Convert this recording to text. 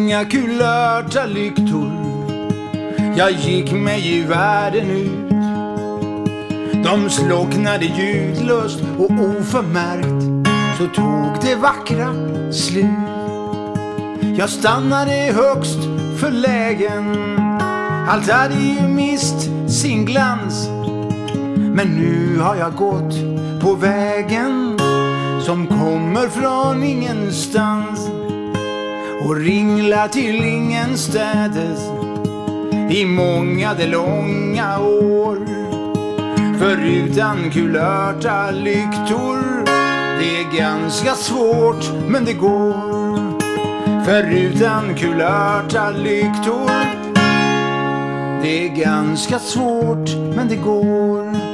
inga kulörta lyktor. Jag gick mig i världen ut. De slocknade ljudlöst och oförmärkt. Så tog det vackra slut. Jag stannade högst förlägen. Allt hade ju mist sin glans. Men nu har jag gått på vägen som kommer från ingenstans och ringlar till ingenstädes i många de långa år. För utan kulörta lyktor, det är ganska svårt men det går. För utan kulörta lyktor, det är ganska svårt men det går.